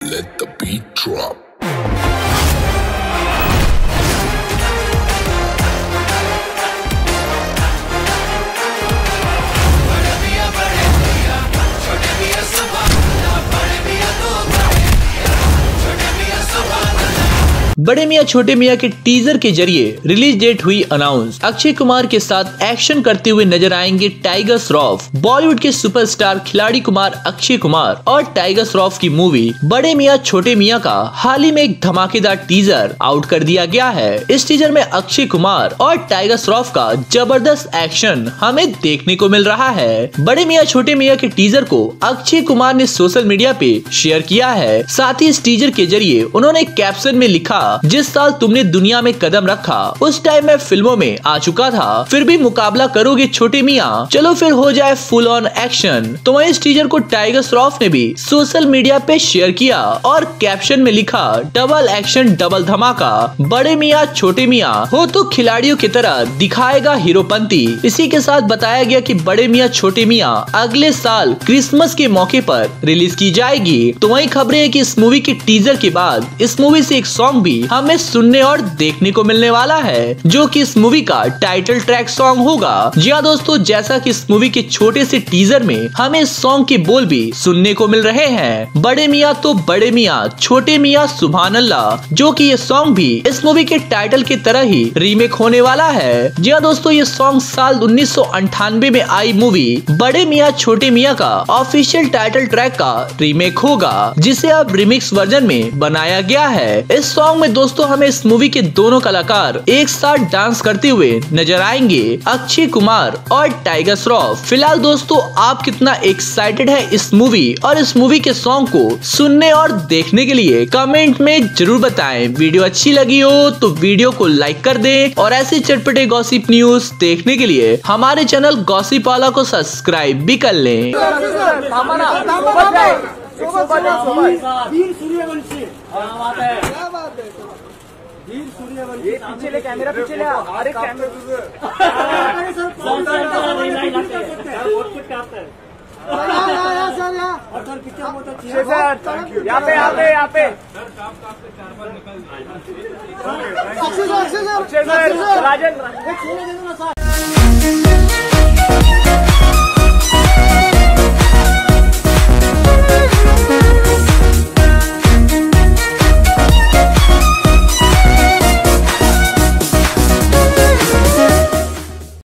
Let the beat drop. बड़े मियां छोटे मियां के teaser के जरिए रिलीज डेट हुई अनाउंस। अक्षय कुमार के साथ एक्शन करते हुए नजर आएंगे टाइगर श्रॉफ। बॉलीवुड के सुपरस्टार खिलाड़ी कुमार अक्षय कुमार और टाइगर श्रॉफ की मूवी बड़े मियां छोटे मियां का हाल ही में एक धमाकेदार टीजर आउट कर दिया गया है। इस टीजर में अक्षय कुमार और टाइगर श्रॉफ का जबरदस्त एक्शन हमें देखने को मिल रहा है। बड़े मियां छोटे मियां के टीजर को अक्षय कुमार ने सोशल मीडिया पे शेयर किया है। साथ ही इस टीजर के जरिए उन्होंने कैप्शन में लिखा, जिस साल तुमने दुनिया में कदम रखा उस टाइम मैं फिल्मों में आ चुका था, फिर भी मुकाबला करोगे छोटे मियां, चलो फिर हो जाए फुल ऑन एक्शन। तो वहीं इस टीजर को टाइगर श्रॉफ ने भी सोशल मीडिया पे शेयर किया और कैप्शन में लिखा, डबल एक्शन डबल धमाका, बड़े मियां छोटे मियां हो तो खिलाड़ियों की तरह दिखाएगा हीरोपंती। इसी के साथ बताया गया कि बड़े मियां छोटे मियां अगले साल क्रिसमस के मौके पर रिलीज की जाएगी। तो वहीं खबरें है कि इस मूवी के टीजर के बाद इस मूवी से एक सॉन्ग भी हमें सुनने और देखने को मिलने वाला है, जो कि इस मूवी का टाइटल ट्रैक सॉन्ग होगा। जी हाँ दोस्तों, जैसा कि इस मूवी के छोटे से टीजर में हमें इस सॉन्ग के बोल भी सुनने को मिल रहे हैं, बड़े मियां तो बड़े मियां छोटे मियां सुभान अल्लाह, जो कि ये सॉन्ग भी इस मूवी के टाइटल की तरह ही रीमेक होने वाला है। जी हाँ दोस्तों, ये सॉन्ग साल 1998 में आई मूवी बड़े मियां छोटे मियां का ऑफिशियल टाइटल ट्रैक का रीमेक होगा, जिसे अब रिमिक्स वर्जन में बनाया गया है। इस सॉन्ग में दोस्तों हमें इस मूवी के दोनों कलाकार एक साथ डांस करते हुए नजर आएंगे, अक्षय कुमार और टाइगर श्रॉफ। फिलहाल दोस्तों, आप कितना एक्साइटेड है इस मूवी और इस मूवी के सॉन्ग को सुनने और देखने के लिए कमेंट में जरूर बताएं। वीडियो अच्छी लगी हो तो वीडियो को लाइक कर दें और ऐसे चटपटे गॉसिप न्यूज देखने के लिए हमारे चैनल गॉसिप वाला को सब्सक्राइब भी कर लें। वीर सूर्यवंशी, पीछे ले कैमरा, पीछे ले। अरे कैमरा यहाँ पे राजेंद्र